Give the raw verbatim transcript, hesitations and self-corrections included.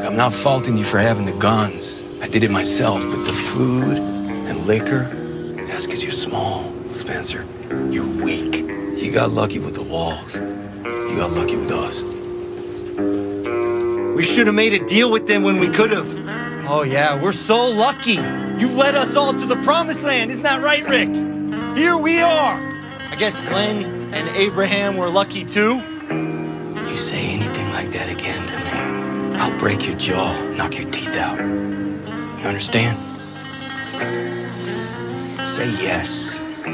I'm not faulting you for having the guns. I did it myself, but the food and liquor, that's because you're small, Spencer. You're weak. You got lucky with the walls. You got lucky with us. We should have made a deal with them when we could have. Oh yeah, we're so lucky. You've led us all to the promised land, isn't that right, Rick? Here we are. I guess Glenn and Abraham were lucky too. You say anything like that again to me, I'll break your jaw, knock your teeth out. You understand? Say yes.